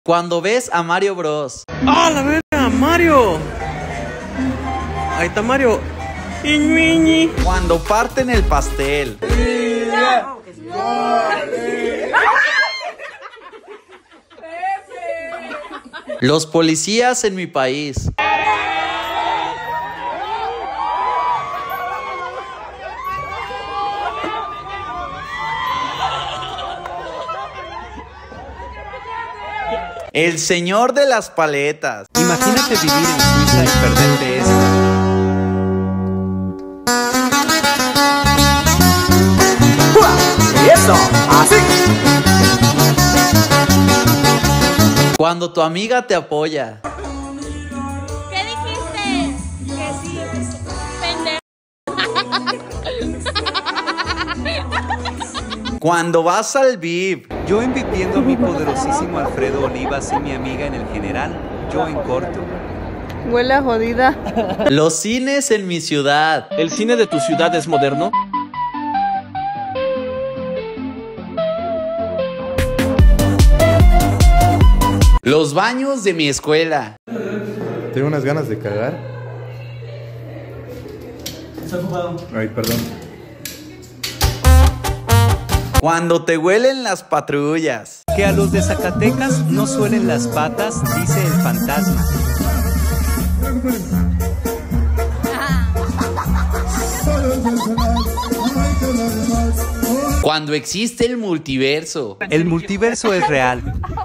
Cuando ves a Mario Bros. ¡Ah, la verga! ¡Mario! Ahí está Mario. ¡Iñuiñi! Cuando parten el pastel. Los policías en mi país. El señor de las paletas. Imagínate vivir en Suiza y perderte esto. Y eso, así. Cuando tu amiga te apoya. ¿Qué dijiste? Que sí, pendejo. Cuando vas al VIP. Yo viendo a mi poderosísimo Alfredo Olivas y mi amiga en el general, yo en corto. Huele a jodida. Los cines en mi ciudad. ¿El cine de tu ciudad es moderno? Los baños de mi escuela. Tengo unas ganas de cagar. Está ocupado. Ay, perdón. Cuando te huelen las patrullas. Que a los de Zacatecas no suelen las patas, dice el fantasma. Cuando existe el multiverso. El multiverso es real.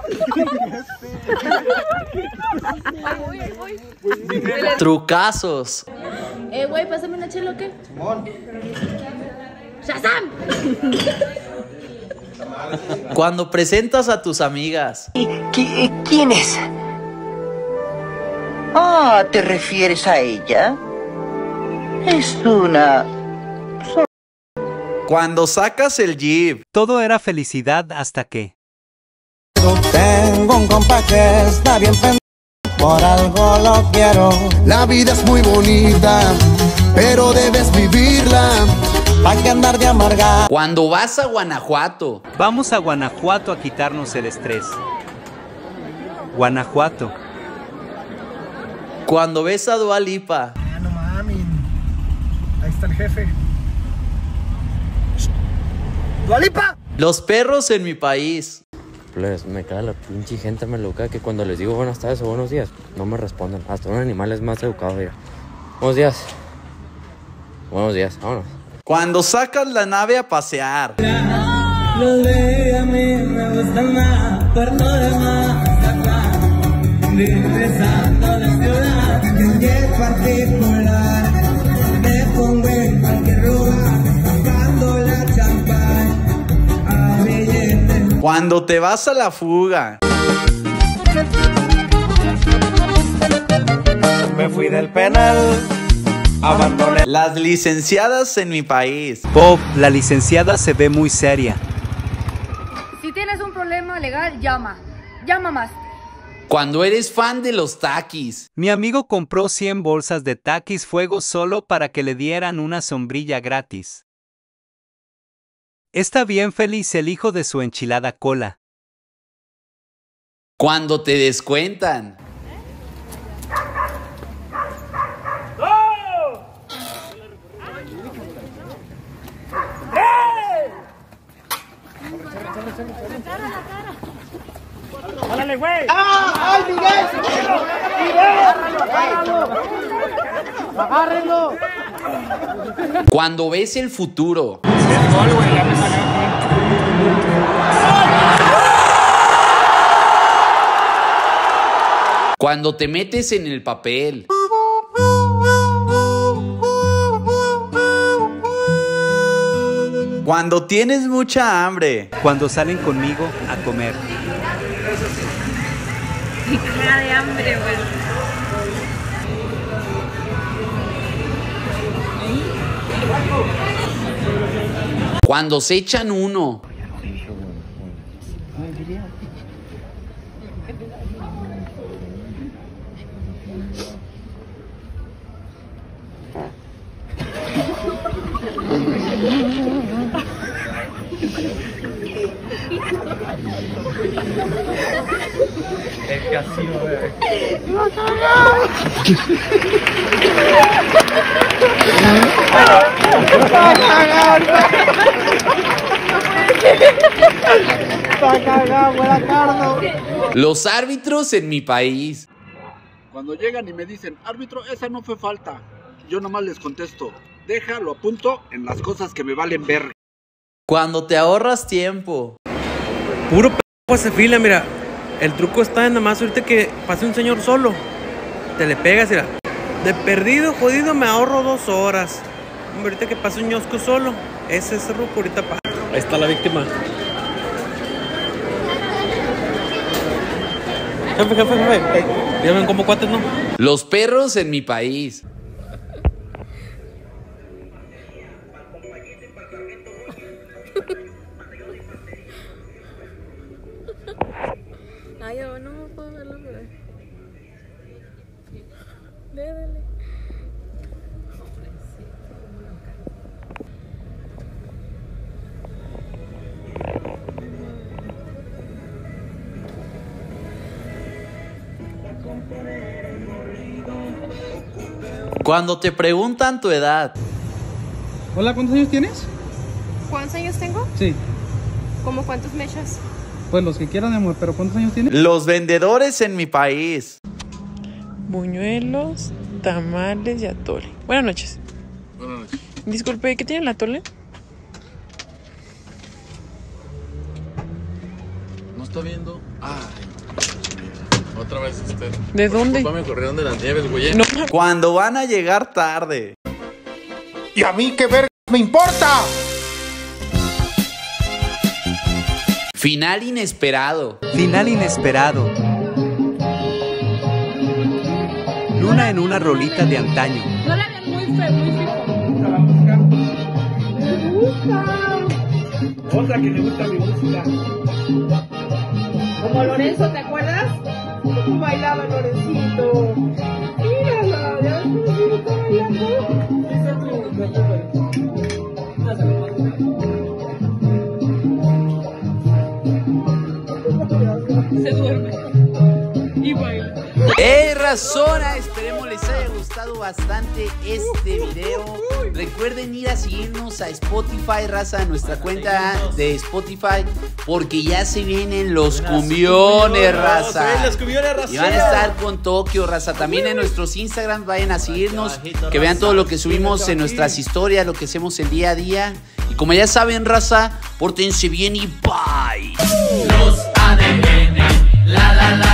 Trucazos. Güey, pásame una chela, ¿o qué? ¡Shazam! Cuando presentas a tus amigas. ¿Quién es? Ah, ¿te refieres a ella? Es una... Cuando sacas el Jeep. Todo era felicidad hasta que... Tengo un compa que está bien pendiente, por algo lo quiero. La vida es muy bonita, pero debes vivirla. ¿Para qué andar de amargar? Cuando vas a Guanajuato. Vamos a Guanajuato a quitarnos el estrés. Guanajuato. Cuando ves a Dua Lipa. No mames. Ahí está el jefe. ¡Dua Lipa! Los perros en mi país. Pues me cae la pinche gente maluca que cuando les digo buenas tardes o buenos días, no me responden. Hasta un animal es más educado ya. Buenos días. Buenos días, vámonos. Cuando sacas la nave a pasear. Los de a mí me gustan más por lo demás. Regresando a la ciudad, en jet particular. Me pongo en cualquier lugar, sacando la champaña a billetes. Cuando te vas a la fuga. Me fui del penal, abandoné. Las licenciadas en mi país. Bob, la licenciada se ve muy seria. Si tienes un problema legal, llama. Llama más. Cuando eres fan de los Takis. Mi amigo compró 100 bolsas de Takis Fuego solo para que le dieran una sombrilla gratis. Está bien feliz el hijo de su enchilada cola. Cuando te descuentan. ¡Órale, güey! ¡Ah! ¡Ay, Miguel! ¡Agárrenlo! ¡Agárrenlo! Cuando ves el futuro. Cuando te metes en el papel. Cuando tienes mucha hambre. Cuando salen conmigo a comer. Qué cara de hambre, güey. Cuando se echan uno. El casino, bebé. Los árbitros en mi país. Cuando llegan y me dicen, árbitro, esa no fue falta, yo nomás les contesto, déjalo a punto en las cosas que me valen ver. Cuando te ahorras tiempo. Puro p*** se fila, mira. El truco está en nada más ahorita que pase un señor solo. Te le pegas, mira. De perdido, jodido, me ahorro 2 horas. Hombre, ahorita que pase un ñosco solo, ese es ruco ahorita pa. Ahí está la víctima. Jefe. Díganme como cuates, ¿no? Los perros en mi país. Ay, yo no me puedo verlo, bebé. Dale. Cuando te preguntan tu edad. Hola, ¿cuántos años tienes? ¿Cuántos años tengo? Sí. ¿Cómo cuántos mechas? Pues los que quieran, amor, pero ¿cuántos años tienes? Los vendedores en mi país. Buñuelos, tamales y atole. Buenas noches. Buenas noches. Disculpe, ¿qué tiene el atole? ¿No está viendo? Ay, otra vez usted. ¿De dónde? Me corrieron de las nieves, güey. No. Cuando van a llegar tarde. ¿Y a mí qué verga me importa? Final inesperado. Final inesperado. Luna en una rolita de antaño. No la ven muy feo, muy fijo. Me gusta. Otra que le gusta mi música. Como Lorenzo, ¿te acuerdas? ¿Cómo bailaba Lorencito? Mírala, ya ves cómo está bailando. Se duerme y baila. ¡Ey, razona! Esperemos les haya gustado bastante este video. Recuerden ir a seguirnos a Spotify, raza, a nuestra cuenta de Spotify, porque ya se vienen los cumbiones, raza. Y van a estar con Tokio, raza. También en nuestros Instagram vayan a seguirnos, que vean todo lo que subimos en nuestras historias, lo que hacemos el día a día. Y como ya saben, raza, pórtense bien y bye. Los ADN, la